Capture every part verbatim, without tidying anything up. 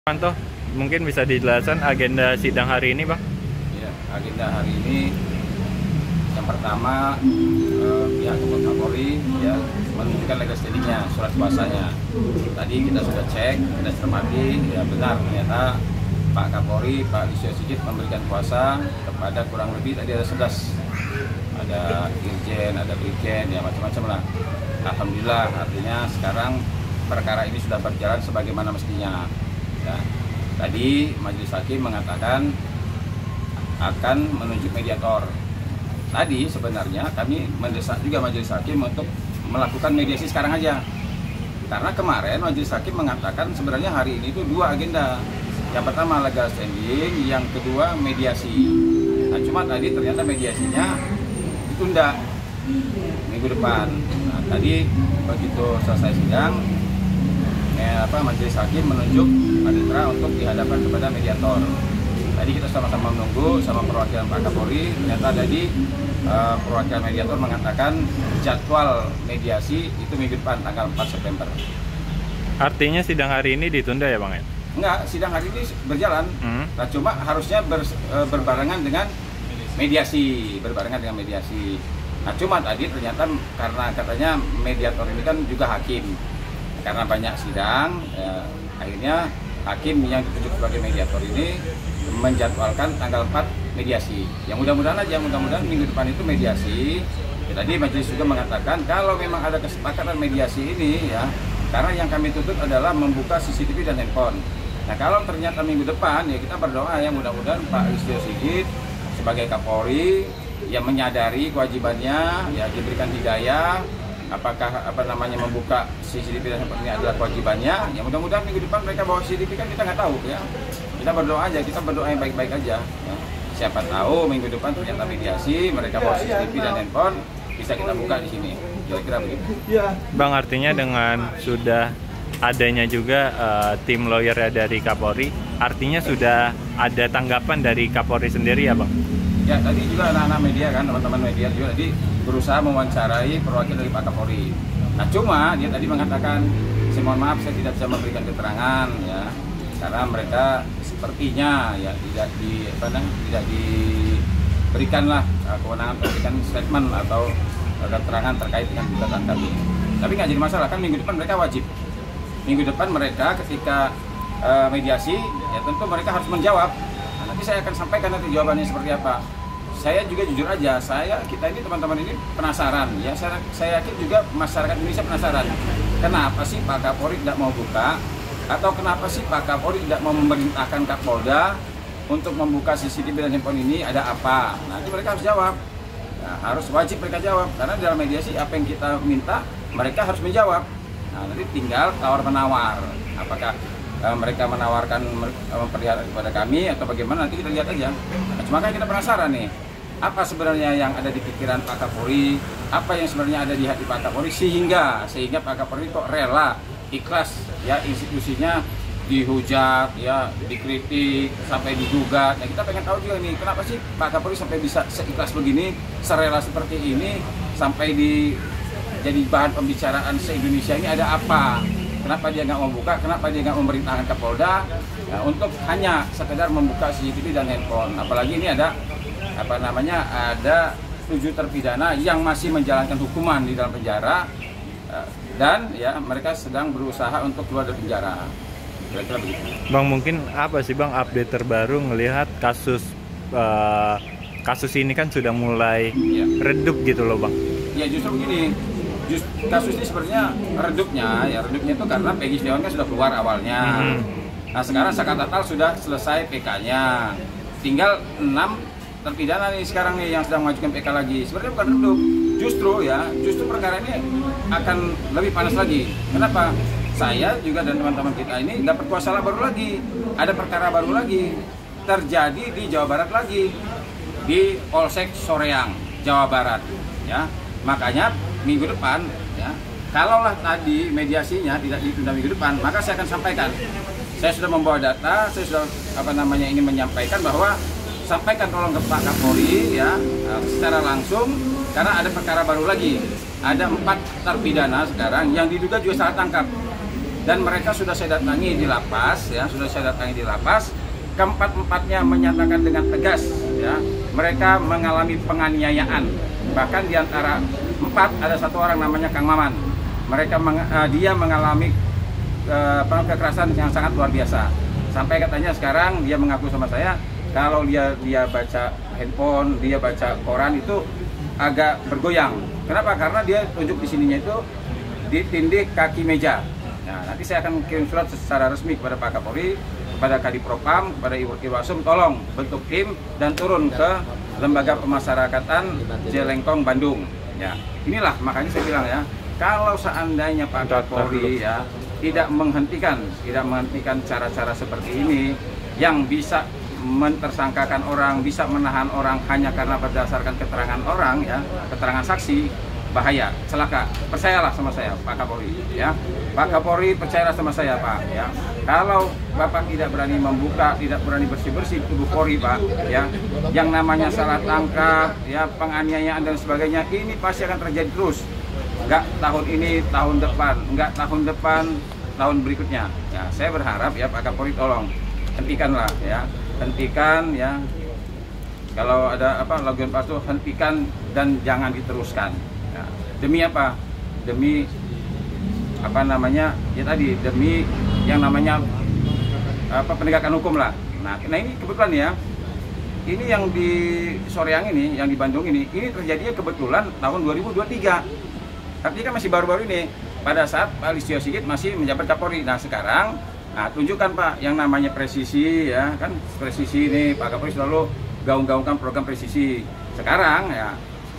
Panto, mungkin bisa dijelaskan agenda sidang hari ini, Bang? Ya, agenda hari ini yang pertama eh, pihak Kapolri ya menunjukkan legal standingnya, surat kuasanya. Tadi kita sudah cek, kita cermati, ya benar ternyata Pak Kapolri, Pak Listio Sigit memberikan kuasa kepada kurang lebih tadi ada sebelas, ada Irjen, ada Brigjen, ya macam-macam lah. Alhamdulillah, artinya sekarang perkara ini sudah berjalan sebagaimana mestinya. Ya. Tadi Majelis Hakim mengatakan akan menunjuk mediator. Tadi sebenarnya kami mendesak juga Majelis Hakim untuk melakukan mediasi sekarang aja. Karena kemarin Majelis Hakim mengatakan sebenarnya hari ini itu dua agenda. Yang pertama legal standing, yang kedua mediasi. Nah, cuma tadi ternyata mediasinya ditunda minggu depan. Nah, tadi begitu selesai sidang, eh, apa Majelis Hakim menunjuk panitera untuk dihadapkan kepada mediator. Tadi kita sama-sama menunggu sama perwakilan Pak Kapolri. Ternyata tadi uh, perwakilan mediator mengatakan jadwal mediasi itu minggu depan tanggal empat September. Artinya sidang hari ini ditunda ya, Bang? Enggak, sidang hari ini berjalan. Hmm. Nah, cuma harusnya ber, uh, berbarengan dengan mediasi, berbarengan dengan mediasi. Nah, cuma tadi ternyata karena katanya mediator ini kan juga hakim. Karena banyak sidang, ya, akhirnya hakim yang ditunjuk sebagai mediator ini menjadwalkan tanggal empat mediasi. Yang mudah-mudahan aja, mudah-mudahan minggu depan itu mediasi. Ya, tadi majelis juga mengatakan kalau memang ada kesepakatan mediasi ini ya, karena yang kami tuntut adalah membuka C C T V dan handphone. Nah, kalau ternyata minggu depan ya kita berdoa ya mudah-mudahan Pak Listio Sigit sebagai Kapolri yang menyadari kewajibannya ya diberikan hidayah. Apakah apa namanya membuka C C T V dan handphone ini adalah kewajibannya? Ya mudah-mudahan minggu depan mereka bawa C C T V kan kita nggak tahu ya. Kita berdoa aja, kita berdoa yang baik-baik aja. Ya. Siapa tahu minggu depan ternyata mediasi mereka bawa C C T V dan handphone bisa kita buka di sini. Kira-kira begitu. Bang, artinya dengan sudah adanya juga uh, tim lawyer dari Kapolri, artinya sudah ada tanggapan dari Kapolri sendiri ya, Bang? Ya, tadi juga anak-anak media kan, teman-teman media juga tadi berusaha mewawancarai perwakilan dari Pak Kapolri. Nah, cuma dia tadi mengatakan, saya mohon maaf saya tidak bisa memberikan keterangan ya, karena mereka sepertinya ya tidak di apa namanya tidak diberikanlah uh, kewenangan memberikan statement atau uh, keterangan terkait dengan gugatan kami. Tapi nggak jadi masalah kan, minggu depan mereka wajib. Minggu depan mereka ketika uh, mediasi ya tentu mereka harus menjawab. Nah, nanti saya akan sampaikan nanti jawabannya seperti apa. Saya juga jujur aja, saya kita ini teman-teman ini penasaran ya, saya, saya yakin juga masyarakat Indonesia penasaran. Kenapa sih Pak Kapolri tidak mau buka, atau kenapa sih Pak Kapolri tidak mau memerintahkan Kapolda untuk membuka C C T V dan handphone ini, ada apa? Nanti mereka harus jawab. Nah, harus wajib mereka jawab karena dalam mediasi apa yang kita minta mereka harus menjawab. Nah, nanti tinggal tawar menawar. Apakah uh, mereka menawarkan memperlihatkan kepada kami atau bagaimana, nanti kita lihat aja. Nah, cuma kan kita penasaran nih. Apa sebenarnya yang ada di pikiran Pak Kapolri, apa yang sebenarnya ada di hati Pak Kapolri sehingga sehingga Pak Kapolri kok rela, ikhlas ya institusinya dihujat, ya dikritik, sampai digugat. Nah, kita pengen tahu juga nih, kenapa sih Pak Kapolri sampai bisa seikhlas begini, serela seperti ini, sampai di jadi bahan pembicaraan se-Indonesia ini ada apa? Kenapa dia nggak mau buka? Kenapa dia nggak memerintahkan Kapolda ya, untuk hanya sekedar membuka C C T V dan handphone? Apalagi ini ada apa namanya ada tujuh terpidana yang masih menjalankan hukuman di dalam penjara dan ya mereka sedang berusaha untuk keluar dari penjara. Kira-kira begitu. Bang, mungkin apa sih Bang update terbaru ngelihat kasus uh, kasus ini kan sudah mulai ya redup gitu loh, Bang? Ya justru begini, just, kasus ini sebenarnya redupnya ya redupnya itu karena Peggy Setiawan kan sudah keluar awalnya. Mm-hmm. Nah, sekarang Sakat Natal sudah selesai P K-nya, tinggal enam terpidana nih sekarang nih yang sedang mengajukan P K lagi. Sebenarnya bukan redup, justru ya, justru perkara ini akan lebih panas lagi. Kenapa? Saya juga dan teman-teman kita ini dapat kuasa baru lagi, ada perkara baru lagi terjadi di Jawa Barat lagi, di Polsek Soreang, Jawa Barat. Ya, makanya minggu depan, ya, kalaulah tadi mediasinya tidak ditunda minggu depan, maka saya akan sampaikan. Saya sudah membawa data, saya sudah apa namanya ini menyampaikan bahwa sampaikan tolong ke Pak Kapolri ya secara langsung karena ada perkara baru lagi. Ada empat terpidana sekarang yang diduga juga salah tangkap. dan mereka sudah saya datangi di lapas, ya sudah saya datangi di lapas. Keempat-empatnya menyatakan dengan tegas, ya mereka mengalami penganiayaan. Bahkan di antara empat ada satu orang namanya Kang Maman. Mereka meng, uh, dia mengalami uh, kekerasan yang sangat luar biasa. Sampai katanya sekarang dia mengaku sama saya kalau dia dia baca handphone, dia baca koran itu agak bergoyang. Kenapa? Karena dia tunjuk di sininya itu di tindik kaki meja. Nah, nanti saya akan kirim surat secara resmi kepada Pak Kapolri, kepada Kadipropam, kepada Irwasum, tolong bentuk tim dan turun ke Lembaga Pemasyarakatan Jelengkong, Bandung. Ya, inilah makanya saya bilang ya, kalau seandainya Pak Kapolri ya tidak menghentikan, tidak menghentikan cara-cara seperti ini yang bisa mentersangkakan orang, bisa menahan orang hanya karena berdasarkan keterangan orang, ya, keterangan saksi, bahaya, celaka. Percayalah sama saya, Pak Kapolri, ya. Pak Kapolri, percayalah sama saya, Pak, ya. Kalau Bapak tidak berani membuka, tidak berani bersih-bersih tubuh Polri, Pak, ya, yang namanya salah tangkap, ya, penganiayaan dan sebagainya, ini pasti akan terjadi terus. Enggak tahun ini, tahun depan, enggak tahun depan, tahun berikutnya. Ya, saya berharap ya Pak Kapolri tolong hentikanlah, ya. Hentikan, ya, kalau ada apa laguan palsu hentikan dan jangan diteruskan, ya. Demi apa? Demi apa namanya ya tadi, demi yang namanya apa penegakan hukum lah. Nah, nah ini kebetulan ya, ini yang di Soreang ini, yang di Bandung ini, ini terjadinya kebetulan tahun dua ribu dua puluh tiga. Tapi kan masih baru-baru ini, pada saat Pak Listio Sigit masih menjabat Kapolri. Nah sekarang, nah tunjukkan Pak yang namanya presisi, ya kan, presisi ini Pak Kapolri selalu gaung-gaungkan program presisi. Sekarang ya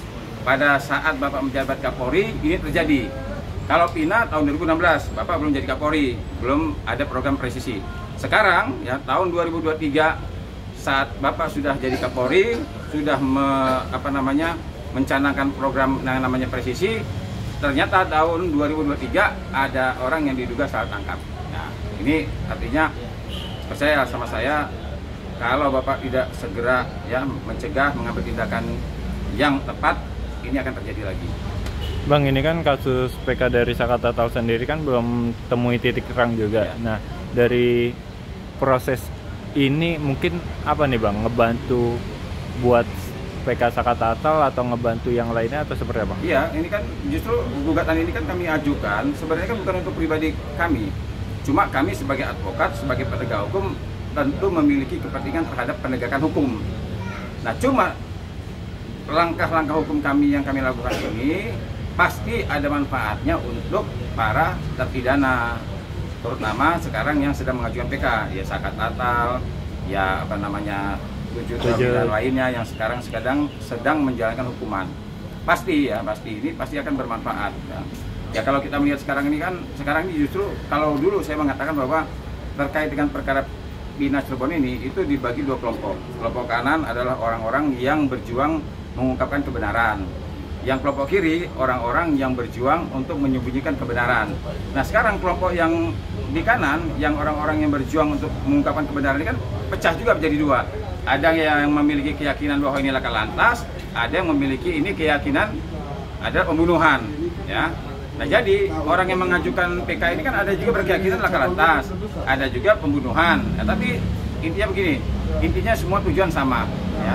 pada saat Bapak menjabat Kapolri ini terjadi. Kalau Pina tahun dua ribu enam belas Bapak belum jadi Kapolri, belum ada program presisi. Sekarang ya tahun dua ribu dua puluh tiga saat Bapak sudah jadi Kapolri, sudah me, apa namanya mencanangkan program yang namanya presisi. Ternyata tahun dua ribu dua puluh tiga ada orang yang diduga salah tangkap. Nah, ini artinya percaya sama saya, kalau Bapak tidak segera ya mencegah, mengambil tindakan yang tepat, ini akan terjadi lagi. Bang, ini kan kasus P K dari Saka Tatal sendiri kan belum temui titik terang juga. Ya. Nah, dari proses ini mungkin apa nih Bang, ngebantu buat P K Saka Tatal atau ngebantu yang lainnya atau seperti apa? Iya, ini kan justru gugatan ini kan kami ajukan sebenarnya kan bukan untuk pribadi kami. Cuma kami sebagai advokat, sebagai penegak hukum tentu memiliki kepentingan terhadap penegakan hukum. Nah, cuma langkah-langkah hukum kami yang kami lakukan ini pasti ada manfaatnya untuk para terpidana, terutama sekarang yang sedang mengajukan P K, ya Saka Tatal, ya apa namanya tujuh terpidana lainnya yang sekarang sedang sedang menjalankan hukuman. Pasti ya, pasti ini pasti akan bermanfaat. Ya, ya kalau kita melihat sekarang ini kan, sekarang ini justru kalau dulu saya mengatakan bahwa terkait dengan perkara Pina Cirebon ini itu dibagi dua kelompok. Kelompok kanan adalah orang-orang yang berjuang mengungkapkan kebenaran. Yang kelompok kiri orang-orang yang berjuang untuk menyembunyikan kebenaran. Nah sekarang kelompok yang di kanan, yang orang-orang yang berjuang untuk mengungkapkan kebenaran ini kan pecah juga menjadi dua. Ada yang memiliki keyakinan bahwa ini laka lantas, ada yang memiliki ini keyakinan ada pembunuhan, ya. Nah jadi orang yang mengajukan P K ini kan ada juga berkeyakinan laka lantas, ada juga pembunuhan. Nah, tapi intinya begini, intinya semua tujuan sama, ya.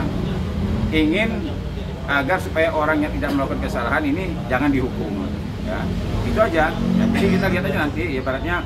Ingin agar supaya orang yang tidak melakukan kesalahan ini jangan dihukum, ya. Itu aja. Ya, jadi kita lihat aja nanti, ibaratnya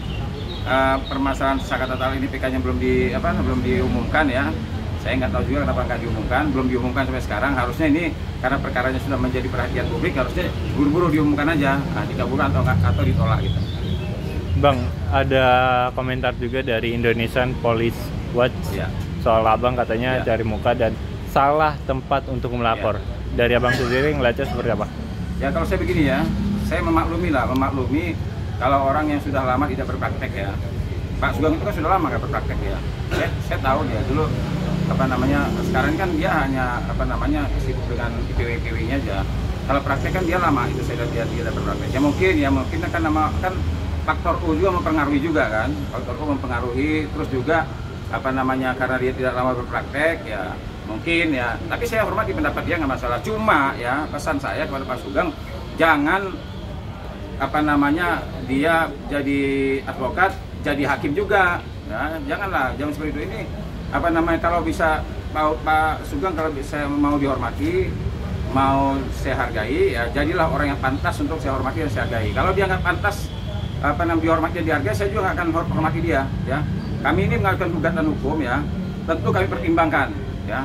uh, permasalahan Saka Tatal ini P K-nya belum di apa belum diumumkan, ya. Saya nggak tahu juga kenapa nggak diumumkan, belum diumumkan sampai sekarang. Harusnya ini karena perkaranya sudah menjadi perhatian publik, harusnya buru-buru diumumkan aja, nah, dikabulkan atau atau ditolak gitu. Bang, ada komentar juga dari Indonesian Police Watch, ya, soal Abang katanya, ya, cari muka dan salah tempat untuk melapor. Ya. Dari Abang sendiri ngeliatnya seperti apa? Ya kalau saya begini ya, saya memaklumi lah, memaklumi kalau orang yang sudah lama tidak berpraktek, ya. Pak Sugeng itu kan sudah lama nggak berpraktek, ya. Saya, saya tahu dia dulu apa namanya, sekarang kan dia hanya apa namanya sibuk dengan I P W I P W-nya aja. Kalau praktek kan dia lama, itu saya lihat dia tidak berpraktek. Ya mungkin ya mungkin kan nama kan faktor U juga mempengaruhi juga kan, faktor U mempengaruhi, terus juga apa namanya karena dia tidak lama berpraktek, ya mungkin ya. Tapi saya hormati pendapat dia, nggak masalah. Cuma ya pesan saya kepada Pak Sugeng, jangan apa namanya dia jadi advokat, jadi hakim juga. Ya, janganlah, jangan seperti itu. Ini apa namanya, kalau bisa Pak, Pak Sugeng, kalau saya mau dihormati, mau saya hargai, ya jadilah orang yang pantas untuk saya hormati dan saya hargai. Kalau dia nggak pantas apa namanya dihormati dan dihargai, saya juga akan hormati dia. Ya, kami ini mengajukan gugatan hukum, ya tentu kami pertimbangkan ya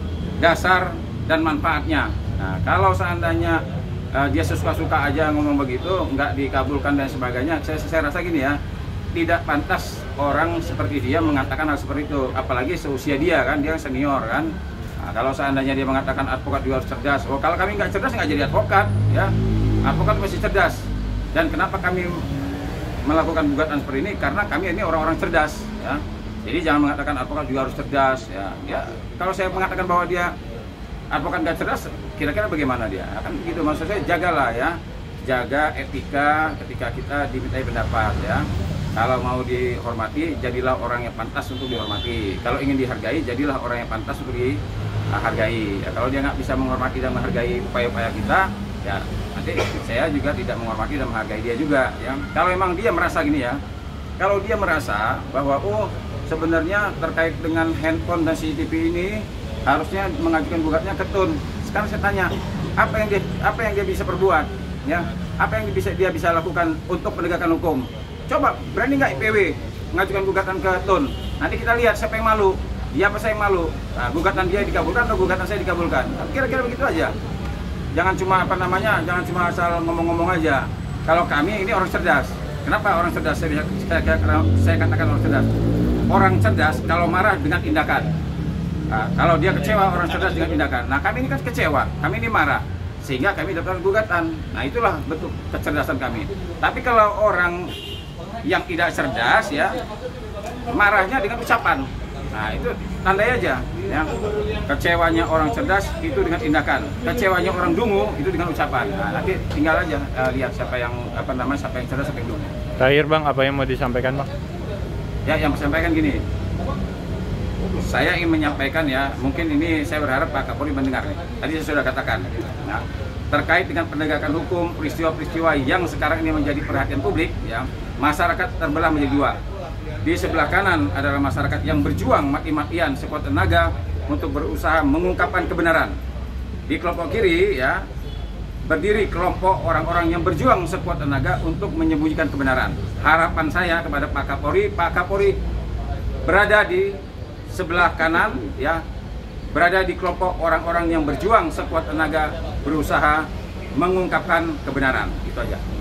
dasar dan manfaatnya. Nah, kalau seandainya uh, dia suka-suka aja ngomong begitu, nggak dikabulkan dan sebagainya, saya, saya rasa gini ya, tidak pantas orang seperti dia mengatakan hal seperti itu, apalagi seusia dia kan, dia senior kan. Nah, kalau seandainya dia mengatakan advokat juga harus cerdas, oh kalau kami nggak cerdas nggak jadi advokat ya, advokat masih cerdas. Dan kenapa kami melakukan gugatan seperti ini? Karena kami ini orang-orang cerdas ya. Jadi jangan mengatakan advokat juga harus cerdas ya. Ya kalau saya mengatakan bahwa dia advokat nggak cerdas, kira-kira bagaimana dia? Kan gitu, maksud saya jagalah ya, jaga etika ketika kita dimintai pendapat ya. Kalau mau dihormati, jadilah orang yang pantas untuk dihormati. Kalau ingin dihargai, jadilah orang yang pantas untuk dihargai. Ya, kalau dia nggak bisa menghormati dan menghargai upaya-upaya kita, ya nanti saya juga tidak menghormati dan menghargai dia juga. Ya. Kalau memang dia merasa gini ya, kalau dia merasa bahwa oh sebenarnya terkait dengan handphone dan C C T V ini harusnya mengajukan gugatnya ke Tun. Sekarang saya tanya, apa yang dia apa yang dia bisa perbuat? Ya, apa yang bisa dia bisa lakukan untuk penegakan hukum? Coba berani nggak I P W mengajukan gugatan ke Tun? Nanti kita lihat siapa yang malu, dia apa saya yang malu. Nah, gugatan dia dikabulkan atau gugatan saya dikabulkan? Kira-kira begitu aja. Jangan cuma apa namanya, jangan cuma asal ngomong-ngomong aja. Kalau kami ini orang cerdas. Kenapa orang cerdas? Saya, saya, saya katakan orang cerdas. Orang cerdas kalau marah dengan tindakan. Nah, kalau dia kecewa, orang cerdas dengan tindakan. Nah, kami ini kan kecewa, kami ini marah, sehingga kami dapat gugatan. Nah, itulah bentuk kecerdasan kami. Tapi kalau orang yang tidak cerdas ya, marahnya dengan ucapan. Nah, itu tandai aja ya. Kecewanya orang cerdas itu dengan tindakan, kecewanya orang dungu itu dengan ucapan. Nah, nanti tinggal aja uh, lihat siapa yang apa namanya, siapa yang cerdas, siapa yang dungu. Terakhir Bang, apa yang mau disampaikan Bang? Ya, yang saya sampaikan gini. Saya ingin menyampaikan ya, mungkin ini saya berharap Pak Kapolri mendengar nih. Tadi saya sudah katakan. Nah, terkait dengan penegakan hukum, peristiwa-peristiwa yang sekarang ini menjadi perhatian publik, ya, masyarakat terbelah menjadi dua. Di sebelah kanan adalah masyarakat yang berjuang mati-matian sekuat tenaga untuk berusaha mengungkapkan kebenaran. Di kelompok kiri, ya, berdiri kelompok orang-orang yang berjuang sekuat tenaga untuk menyembunyikan kebenaran. Harapan saya kepada Pak Kapolri, Pak Kapolri berada di sebelah kanan, ya, berada di kelompok orang-orang yang berjuang sekuat tenaga berusaha mengungkapkan kebenaran. Itu aja.